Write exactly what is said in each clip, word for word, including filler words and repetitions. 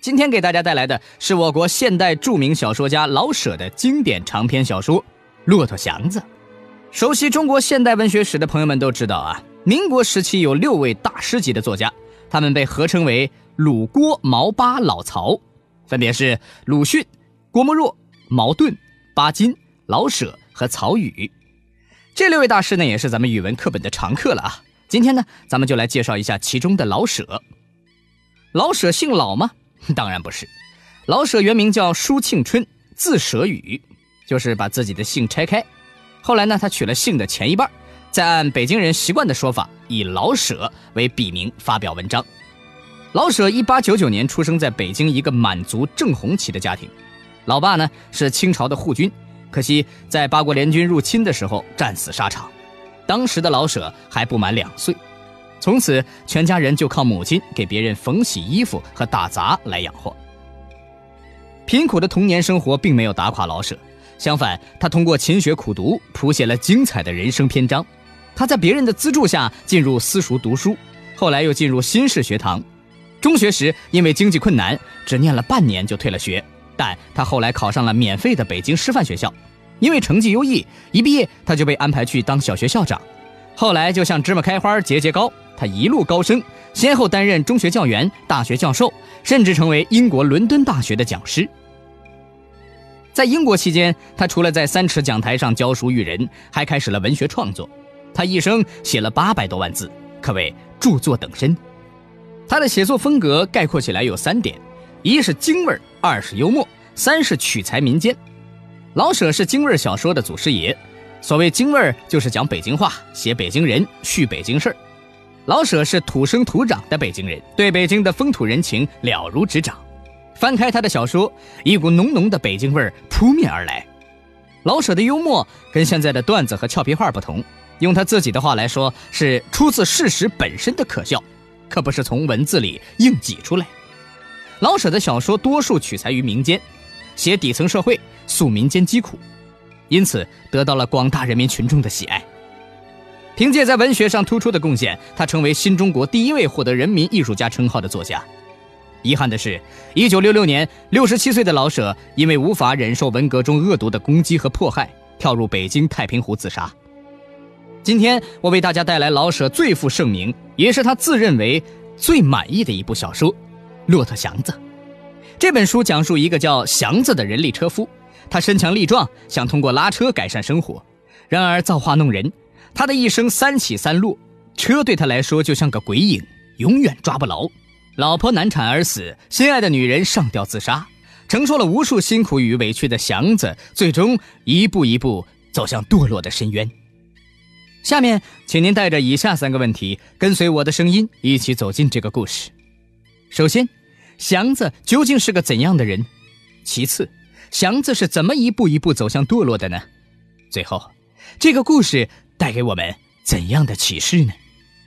今天给大家带来的是我国现代著名小说家老舍的经典长篇小说《骆驼祥子》。熟悉中国现代文学史的朋友们都知道啊，民国时期有六位大师级的作家，他们被合称为鲁郭毛巴老曹，分别是鲁迅、郭沫若、茅盾、巴金、老舍和曹禺。这六位大师呢，也是咱们语文课本的常客了啊。今天呢，咱们就来介绍一下其中的老舍。老舍姓老吗？当然不是。老舍原名叫舒庆春，字舍予，就是把自己的姓拆开。后来呢，他取了姓的前一半，再按北京人习惯的说法，以老舍为笔名发表文章。老舍一八九九年出生在北京一个满族正红旗的家庭，老爸呢是清朝的护军，可惜在八国联军入侵的时候战死沙场。当时的老舍还不满两岁，从此全家人就靠母亲给别人缝洗衣服和打杂来养活。贫苦的童年生活并没有打垮老舍，相反，他通过勤学苦读谱写了精彩的人生篇章。他在别人的资助下进入私塾读书，后来又进入新式学堂。中学时因为经济困难，只念了半年就退了学，但他后来考上了免费的北京师范学校，因为成绩优异，一毕业他就被安排去当小学校长。后来就像芝麻开花节节高，他一路高升，先后担任中学教员、大学教授，甚至成为英国伦敦大学的讲师。在英国期间，他除了在三尺讲台上教书育人，还开始了文学创作。他一生写了八百多万字，可谓著作等身。他的写作风格概括起来有三点：一是京味，二是幽默，三是取材民间。老舍是京味小说的祖师爷。所谓京味，就是讲北京话，写北京人，叙北京事儿。老舍是土生土长的北京人，对北京的风土人情了如指掌。翻开他的小说，一股浓浓的北京味扑面而来。老舍的幽默跟现在的段子和俏皮话不同，用他自己的话来说，是出自事实本身的可笑，可不是从文字里硬挤出来。老舍的小说多数取材于民间，写底层社会，诉民间疾苦，因此得到了广大人民群众的喜爱。凭借在文学上突出的贡献，他成为新中国第一位获得人民艺术家称号的作家。遗憾的是，一九六六年，六十七岁的老舍因为无法忍受文革中恶毒的攻击和迫害，跳入北京太平湖自杀。今天我为大家带来老舍最负盛名，也是他自认为最满意的一部小说《骆驼祥子》。这本书讲述一个叫祥子的人力车夫，他身强力壮，想通过拉车改善生活，然而造化弄人，他的一生三起三落，车对他来说就像个鬼影，永远抓不牢。老婆难产而死，心爱的女人上吊自杀，承受了无数辛苦与委屈的祥子，最终一步一步走向堕落的深渊。下面请您带着以下三个问题，跟随我的声音一起走进这个故事。首先，祥子究竟是个怎样的人？其次，祥子是怎么一步一步走向堕落的呢？最后，这个故事带给我们怎样的启示呢？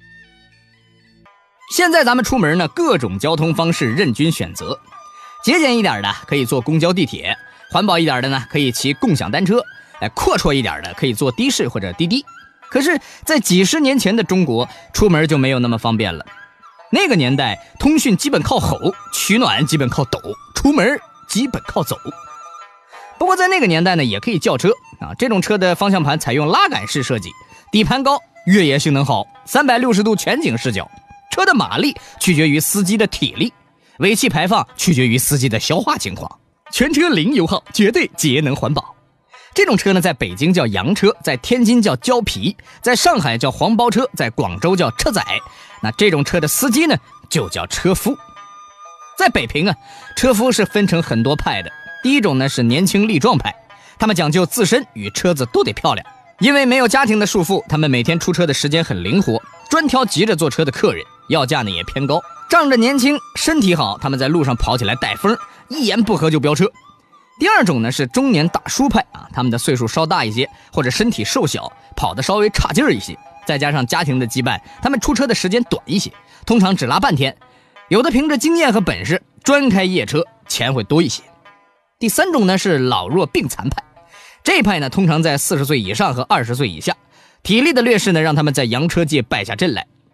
现在咱们出门呢，各种交通方式任君选择，节俭一点的可以坐公交地铁，环保一点的呢可以骑共享单车，哎，阔绰一点的可以坐的士或者滴滴。可是在几十年前的中国，出门就没有那么方便了。那个年代，通讯基本靠吼，取暖基本靠抖，出门基本靠走。不过在那个年代呢，也可以叫车啊，这种车的方向盘采用拉杆式设计，底盘高，越野性能好，三百六十度全景视角。车的马力取决于司机的体力，尾气排放取决于司机的消化情况，全车零油耗，绝对节能环保。这种车呢，在北京叫洋车，在天津叫胶皮，在上海叫黄包车，在广州叫车仔。那这种车的司机呢，就叫车夫。在北平啊，车夫是分成很多派的。第一种呢是年轻力壮派，他们讲究自身与车子都得漂亮，因为没有家庭的束缚，他们每天出车的时间很灵活，专挑急着坐车的客人，要价呢也偏高。仗着年轻身体好，他们在路上跑起来带风，一言不合就飙车。第二种呢是中年大叔派啊，他们的岁数稍大一些，或者身体瘦小，跑得稍微差劲儿一些，再加上家庭的羁绊，他们出车的时间短一些，通常只拉半天。有的凭着经验和本事专开夜车，钱会多一些。第三种呢是老弱病残派，这一派呢通常在四十岁以上和二十岁以下，体力的劣势呢让他们在洋车界败下阵来。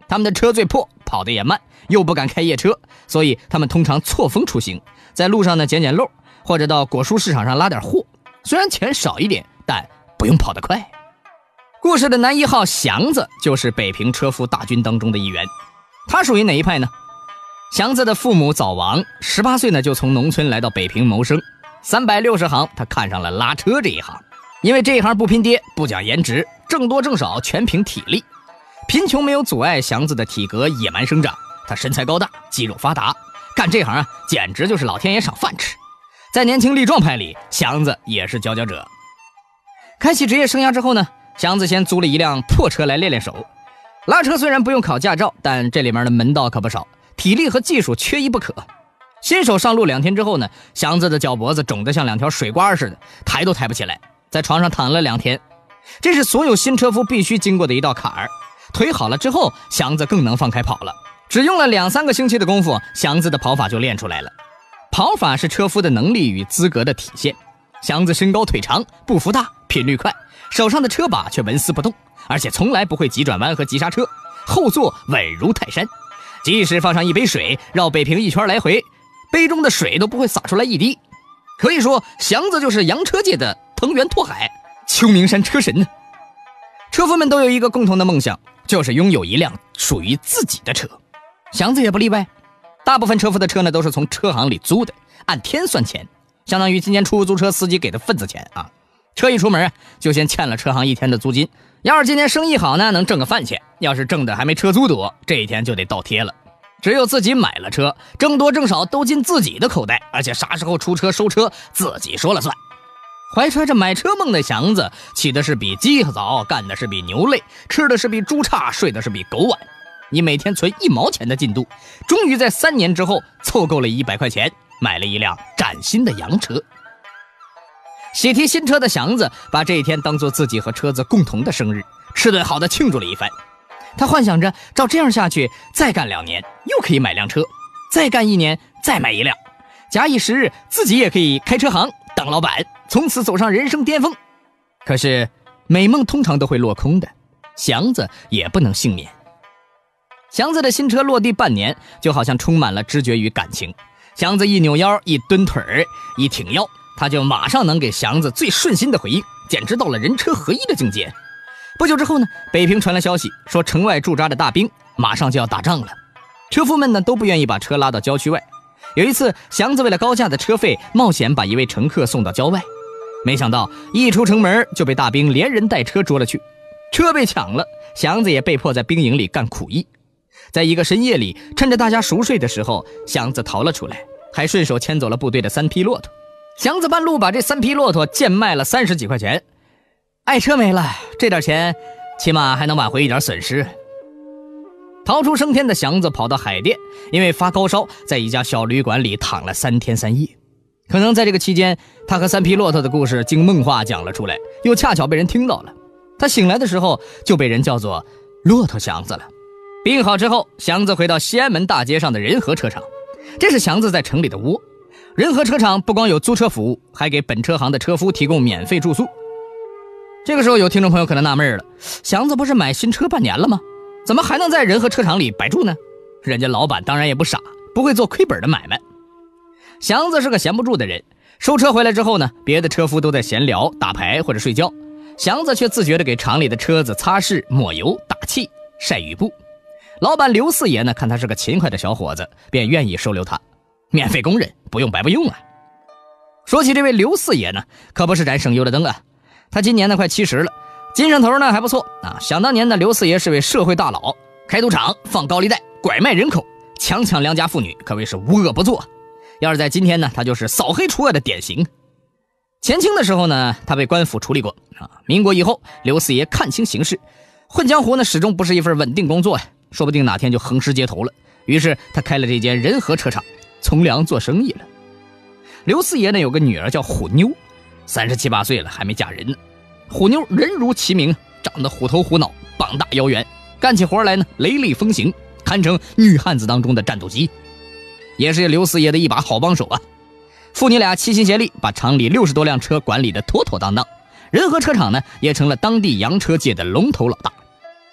他们的车最破，跑得也慢，又不敢开夜车，所以他们通常错峰出行，在路上呢捡捡漏，或者到果蔬市场上拉点货。虽然钱少一点，但不用跑得快。故事的男一号祥子就是北平车夫大军当中的一员。他属于哪一派呢？祥子的父母早亡，十八岁呢就从农村来到北平谋生。三百六十行，他看上了拉车这一行，因为这一行不拼爹，不讲颜值，挣多挣少全凭体力。贫穷没有阻碍祥子的体格野蛮生长，他身材高大，肌肉发达，干这行啊简直就是老天爷赏饭吃。在年轻力壮派里，祥子也是佼佼者。开启职业生涯之后呢，祥子先租了一辆破车来练练手。拉车虽然不用考驾照，但这里面的门道可不少，体力和技术缺一不可。新手上路两天之后呢，祥子的脚脖子肿得像两条水瓜似的，抬都抬不起来，在床上躺了两天。这是所有新车夫必须经过的一道坎儿。腿好了之后，祥子更能放开跑了。只用了两三个星期的功夫，祥子的跑法就练出来了。跑法是车夫的能力与资格的体现。祥子身高腿长，步幅大，频率快，手上的车把却纹丝不动，而且从来不会急转弯和急刹车，后座稳如泰山。即使放上一杯水，绕北平一圈来回，杯中的水都不会洒出来一滴。可以说，祥子就是洋车界的藤原拓海，秋名山车神呢。车夫们都有一个共同的梦想，就是拥有一辆属于自己的车。祥子也不例外。大部分车夫的车呢，都是从车行里租的，按天算钱，相当于今年出租车司机给的份子钱啊。车一出门就先欠了车行一天的租金。要是今年生意好呢，能挣个饭钱；要是挣的还没车租多，这一天就得倒贴了。只有自己买了车，挣多挣少都进自己的口袋，而且啥时候出车收车自己说了算。怀揣着买车梦的祥子，起的是比鸡早，干的是比牛累，吃的是比猪差，睡的是比狗晚。你每天存一毛钱的进度，终于在三年之后凑够了一百块钱，买了一辆崭新的洋车。喜提新车的祥子把这一天当作自己和车子共同的生日，吃顿好的庆祝了一番。他幻想着照这样下去，再干两年又可以买辆车，再干一年再买一辆，假以时日，自己也可以开车行当老板，从此走上人生巅峰。可是美梦通常都会落空的，祥子也不能幸免。祥子的新车落地半年，就好像充满了知觉与感情。祥子一扭腰，一蹲腿儿，一挺腰，他就马上能给祥子最顺心的回应，简直到了人车合一的境界。不久之后呢，北平传来消息，说城外驻扎的大兵马上就要打仗了。车夫们呢都不愿意把车拉到郊区外。有一次，祥子为了高价的车费，冒险把一位乘客送到郊外，没想到一出城门就被大兵连人带车捉了去，车被抢了，祥子也被迫在兵营里干苦役。在一个深夜里，趁着大家熟睡的时候，祥子逃了出来，还顺手牵走了部队的三匹骆驼。祥子半路把这三匹骆驼贱卖了三十几块钱，爱车没了，这点钱起码还能挽回一点损失。逃出升天的祥子跑到海淀，因为发高烧，在一家小旅馆里躺了三天三夜。可能在这个期间，他和三匹骆驼的故事经梦话讲了出来，又恰巧被人听到了。他醒来的时候就被人叫做骆驼祥子了。病好之后，祥子回到西安门大街上的仁和车厂，这是祥子在城里的窝。仁和车厂不光有租车服务，还给本车行的车夫提供免费住宿。这个时候有听众朋友可能纳闷了，祥子不是买新车半年了吗？怎么还能在仁和车厂里白住呢？人家老板当然也不傻，不会做亏本的买卖。祥子是个闲不住的人，收车回来之后呢，别的车夫都在闲聊、打牌或者睡觉，祥子却自觉地给厂里的车子擦拭、抹油、打气、晒雨布。老板刘四爷呢，看他是个勤快的小伙子，便愿意收留他，免费工人不用白不用啊。说起这位刘四爷呢，可不是盏省油的灯啊。他今年呢快七十了，精神头呢还不错啊。想当年的刘四爷是位社会大佬，开赌场、放高利贷、拐卖人口、强抢良家妇女，可谓是无恶不作。要是在今天呢，他就是扫黑除恶的典型。前清的时候呢，他被官府处理过啊。民国以后，刘四爷看清形势，混江湖呢始终不是一份稳定工作呀，说不定哪天就横尸街头了。于是他开了这间仁和车厂，从良做生意了。刘四爷呢有个女儿叫虎妞，三十七八岁了还没嫁人呢。虎妞人如其名，长得虎头虎脑，膀大腰圆，干起活来呢雷厉风行，堪称女汉子当中的战斗机，也是刘四爷的一把好帮手啊。父女俩齐心协力，把厂里六十多辆车管理的妥妥当当，仁和车厂呢也成了当地洋车界的龙头老大。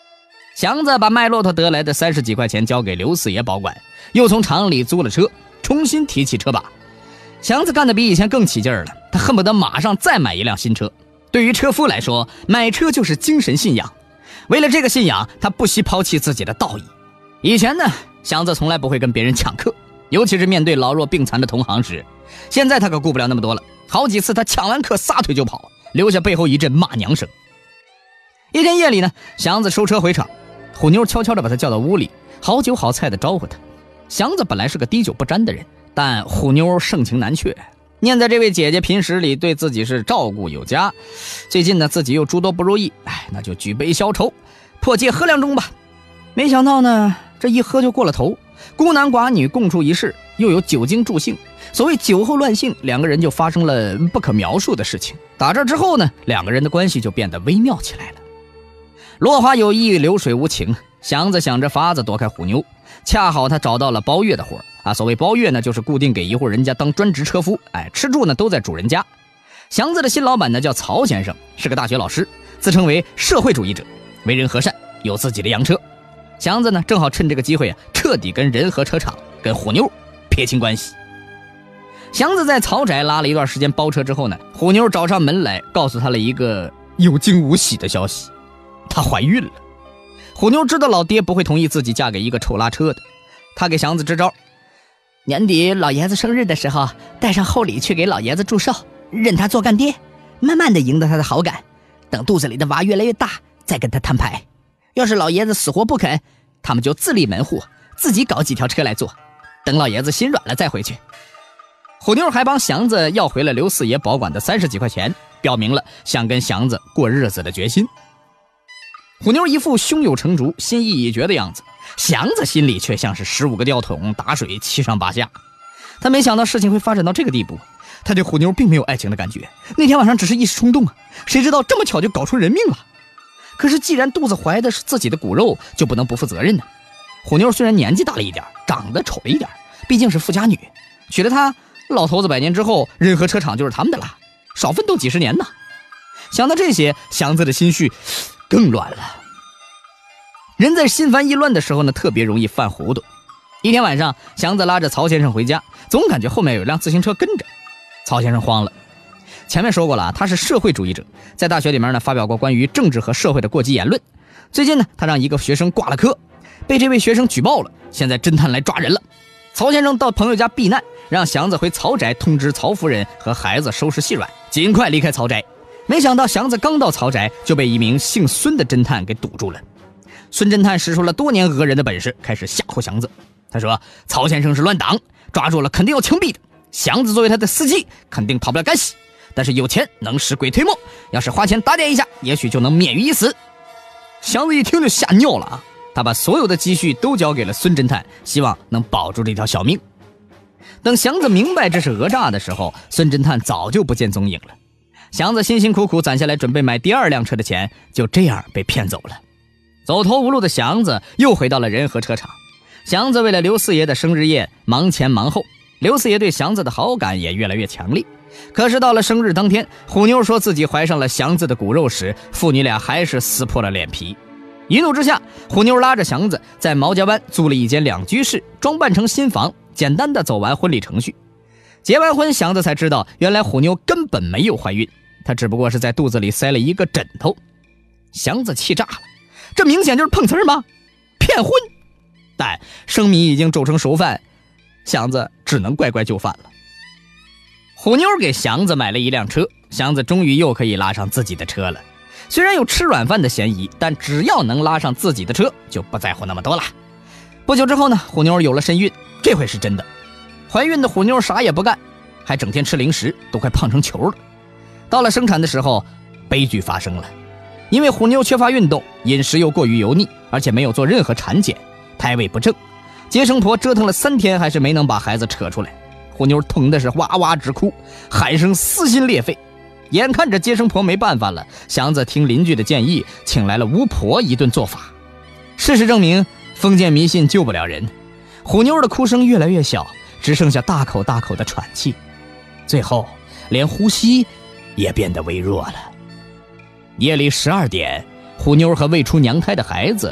祥子把卖骆驼得来的三十几块钱交给刘四爷保管，又从厂里租了车，重新提起车把。祥子干得比以前更起劲儿了，他恨不得马上再买一辆新车。对于车夫来说，买车就是精神信仰，为了这个信仰，他不惜抛弃自己的道义。以前呢，祥子从来不会跟别人抢客，尤其是面对老弱病残的同行时。现在他可顾不了那么多了，好几次他抢完客撒腿就跑，留下背后一阵骂娘声。一天夜里呢，祥子收车回厂，虎妞悄悄地把他叫到屋里，好酒好菜的招呼他。祥子本来是个滴酒不沾的人，但虎妞盛情难却，念在这位姐姐平时里对自己是照顾有加，最近呢自己又诸多不如意，哎，那就举杯消愁，破戒喝两盅吧。没想到呢，这一喝就过了头，孤男寡女共处一室，又有酒精助兴，所谓酒后乱性，两个人就发生了不可描述的事情。打这之后呢，两个人的关系就变得微妙起来了。落花有意，流水无情，祥子想着法子躲开虎妞，恰好他找到了包月的活啊。所谓包月呢，就是固定给一户人家当专职车夫，哎，吃住呢都在主人家。祥子的新老板呢叫曹先生，是个大学老师，自称为社会主义者，为人和善，有自己的洋车。祥子呢正好趁这个机会啊，彻底跟人和车厂跟虎妞撇清关系。祥子在曹宅拉了一段时间包车之后呢，虎妞找上门来，告诉他了一个有惊无喜的消息，她怀孕了。虎妞知道老爹不会同意自己嫁给一个臭拉车的，他给祥子支招，年底老爷子生日的时候带上厚礼去给老爷子祝寿，认他做干爹，慢慢的赢得他的好感，等肚子里的娃越来越大再跟他摊牌。要是老爷子死活不肯，他们就自立门户，自己搞几条车来做，等老爷子心软了再回去。虎妞还帮祥子要回了刘四爷保管的三十几块钱，表明了想跟祥子过日子的决心。虎妞一副胸有成竹心意已决的样子，祥子心里却像是十五个吊桶打水，七上八下。他没想到事情会发展到这个地步，他对虎妞并没有爱情的感觉，那天晚上只是一时冲动啊，谁知道这么巧就搞出人命了。可是既然肚子怀的是自己的骨肉，就不能不负责任呢。虎妞虽然年纪大了一点，长得丑了一点，毕竟是富家女，娶了她，老头子百年之后人和车厂就是他们的了，少奋斗几十年呢。想到这些，祥子的心绪更乱了。人在心烦意乱的时候呢，特别容易犯糊涂。一天晚上，祥子拉着曹先生回家，总感觉后面有辆自行车跟着。曹先生慌了。前面说过了啊，他是社会主义者，在大学里面呢发表过关于政治和社会的过激言论。最近呢，他让一个学生挂了科，被这位学生举报了，现在侦探来抓人了。曹先生到朋友家避难，让祥子回曹宅通知曹夫人和孩子收拾细软，尽快离开曹宅。没想到祥子刚到曹宅，就被一名姓孙的侦探给堵住了。孙侦探使出了多年讹人的本事，开始吓唬祥子。他说曹先生是乱党，抓住了肯定要枪毙的，祥子作为他的司机肯定逃不了干系，但是有钱能使鬼推磨，要是花钱打点一下，也许就能免于一死。祥子一听就吓尿了啊！他把所有的积蓄都交给了孙侦探，希望能保住这条小命。等祥子明白这是讹诈的时候，孙侦探早就不见踪影了。祥子辛辛苦苦攒下来准备买第二辆车的钱，就这样被骗走了。走投无路的祥子又回到了仁和车厂。祥子为了刘四爷的生日宴忙前忙后，刘四爷对祥子的好感也越来越强烈。可是到了生日当天，虎妞说自己怀上了祥子的骨肉时，父女俩还是撕破了脸皮。一怒之下，虎妞拉着祥子在毛家湾租了一间两居室，装扮成新房，简单的走完婚礼程序。结完婚，祥子才知道原来虎妞根本没有怀孕，她只不过是在肚子里塞了一个枕头。祥子气炸了，这明显就是碰瓷儿吗？骗婚！但生米已经煮成熟饭，祥子只能乖乖就范了。虎妞给祥子买了一辆车，祥子终于又可以拉上自己的车了。虽然有吃软饭的嫌疑，但只要能拉上自己的车，就不在乎那么多了。不久之后呢，虎妞有了身孕，这回是真的。怀孕的虎妞啥也不干，还整天吃零食，都快胖成球了。到了生产的时候，悲剧发生了。因为虎妞缺乏运动，饮食又过于油腻，而且没有做任何产检，胎位不正，接生婆折腾了三天，还是没能把孩子扯出来。虎妞疼的是哇哇直哭，喊声撕心裂肺。眼看着接生婆没办法了，祥子听邻居的建议，请来了巫婆一顿做法。事实证明，封建迷信救不了人。虎妞的哭声越来越小，只剩下大口大口的喘气，最后连呼吸也变得微弱了。夜里十二点，虎妞和未出娘胎的孩子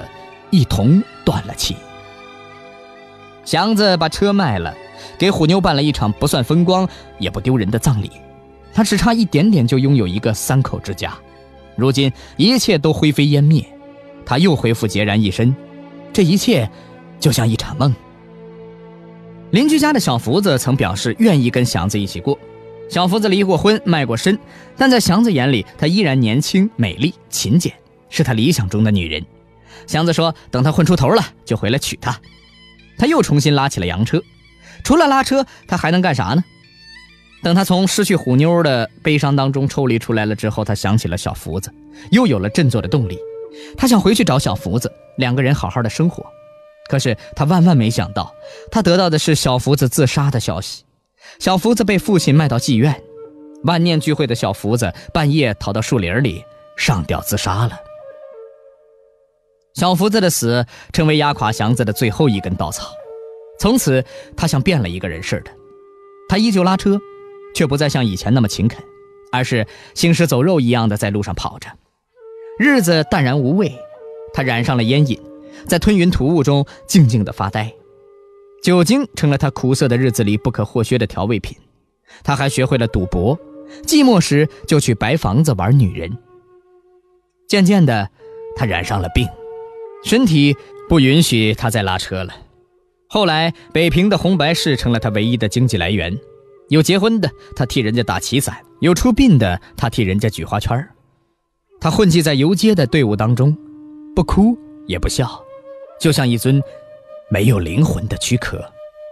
一同断了气。祥子把车卖了，给虎妞办了一场不算风光也不丢人的葬礼，他只差一点点就拥有一个三口之家。如今一切都灰飞烟灭，他又恢复孑然一身，这一切就像一场梦。邻居家的小福子曾表示愿意跟祥子一起过。小福子离过婚，卖过身，但在祥子眼里，她依然年轻、美丽、勤俭，是他理想中的女人。祥子说等他混出头了就回来娶她。他又重新拉起了洋车，除了拉车他还能干啥呢？等他从失去虎妞的悲伤当中抽离出来了之后，他想起了小福子，又有了振作的动力。他想回去找小福子，两个人好好的生活。可是他万万没想到，他得到的是小福子自杀的消息。小福子被父亲卖到妓院，万念俱灰的小福子半夜逃到树林里上吊自杀了。小福子的死成为压垮祥子的最后一根稻草，从此他像变了一个人似的。他依旧拉车，却不再像以前那么勤恳，而是行尸走肉一样的在路上跑着。日子淡然无味，他染上了烟瘾，在吞云吐雾中静静地发呆。酒精成了他苦涩的日子里不可或缺的调味品。他还学会了赌博，寂寞时就去白房子玩女人。渐渐的，他染上了病，身体不允许他再拉车了。后来北平的红白事成了他唯一的经济来源，有结婚的他替人家打旗伞，有出殡的他替人家举花圈。他混迹在游街的队伍当中，不哭也不笑，就像一尊没有灵魂的躯壳。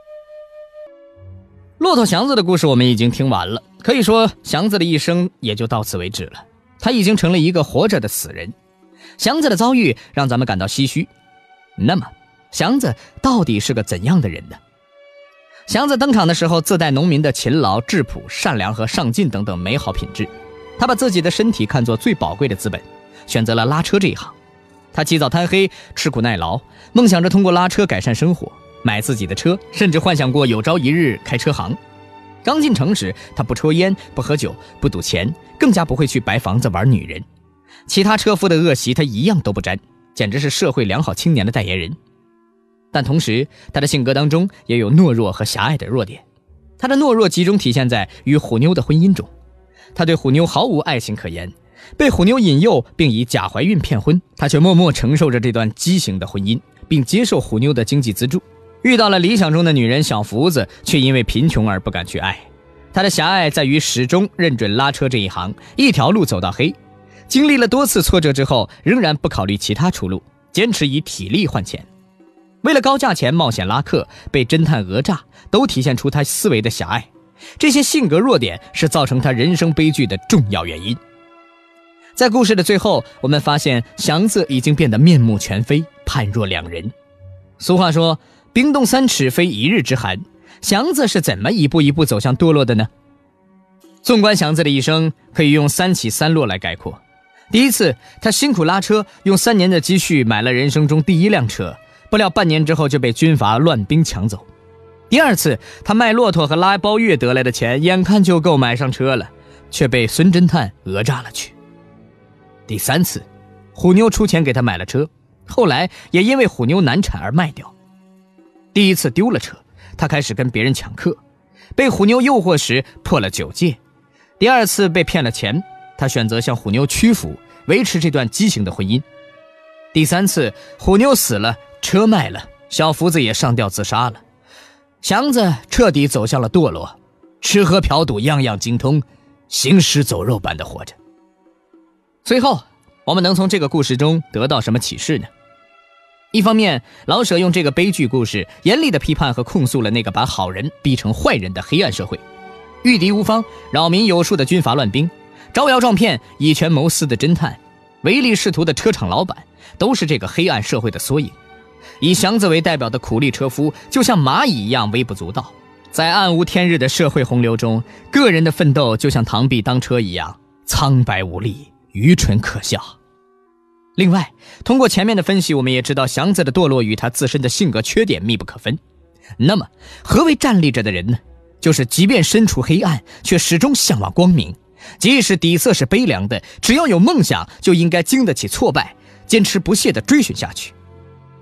骆驼祥子的故事我们已经听完了，可以说祥子的一生也就到此为止了，他已经成了一个活着的死人。祥子的遭遇让咱们感到唏嘘。那么祥子到底是个怎样的人呢？祥子登场的时候自带农民的勤劳、质朴、善良和上进等等美好品质，他把自己的身体看作最宝贵的资本，选择了拉车这一行。他起早贪黑，吃苦耐劳，梦想着通过拉车改善生活，买自己的车，甚至幻想过有朝一日开车行。刚进城时，他不抽烟，不喝酒，不赌钱，更加不会去白房子玩女人。其他车夫的恶习他一样都不沾，简直是社会良好青年的代言人。但同时他的性格当中也有懦弱和狭隘的弱点。他的懦弱集中体现在与虎妞的婚姻中，他对虎妞毫无爱情可言，被虎妞引诱并以假怀孕骗婚，他却默默承受着这段畸形的婚姻，并接受虎妞的经济资助。遇到了理想中的女人小福子，却因为贫穷而不敢去爱。他的狭隘在于始终认准拉车这一行，一条路走到黑。经历了多次挫折之后，仍然不考虑其他出路，坚持以体力换钱。为了高价钱冒险拉客，被侦探讹诈，都体现出他思维的狭隘。这些性格弱点是造成他人生悲剧的重要原因。在故事的最后，我们发现祥子已经变得面目全非，判若两人。俗话说冰冻三尺非一日之寒，祥子是怎么一步一步走向堕落的呢？纵观祥子的一生，可以用三起三落来概括。第一次，他辛苦拉车，用三年的积蓄买了人生中第一辆车，不料半年之后就被军阀乱兵抢走。第二次，他卖骆驼和拉包月得来的钱，眼看就够买上车了，却被孙侦探讹诈了去。第三次，虎妞出钱给他买了车，后来也因为虎妞难产而卖掉。第一次丢了车，他开始跟别人抢客，被虎妞诱惑时破了九戒。第二次被骗了钱，他选择向虎妞屈服，维持这段畸形的婚姻。第三次，虎妞死了，车卖了，小福子也上吊自杀了。祥子彻底走向了堕落，吃喝嫖赌样样精通，行尸走肉般的活着。最后，我们能从这个故事中得到什么启示呢？一方面，老舍用这个悲剧故事严厉地批判和控诉了那个把好人逼成坏人的黑暗社会。御敌无方、扰民有术的军阀乱兵，招摇撞骗、以权谋私的侦探，唯利是图的车厂老板，都是这个黑暗社会的缩影。以祥子为代表的苦力车夫就像蚂蚁一样微不足道，在暗无天日的社会洪流中，个人的奋斗就像螳臂当车一样苍白无力、愚蠢可笑。另外，通过前面的分析，我们也知道祥子的堕落与他自身的性格缺点密不可分。那么何为站立着的人呢？就是即便身处黑暗，却始终向往光明，即使底色是悲凉的，只要有梦想，就应该经得起挫败，坚持不懈地追寻下去。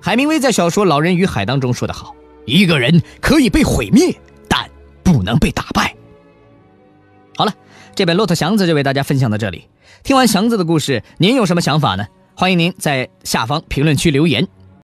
海明威在小说《老人与海》当中说得好，一个人可以被毁灭，但不能被打败。好了，这本《骆驼祥子》就为大家分享到这里。听完祥子的故事，您有什么想法呢？欢迎您在下方评论区留言，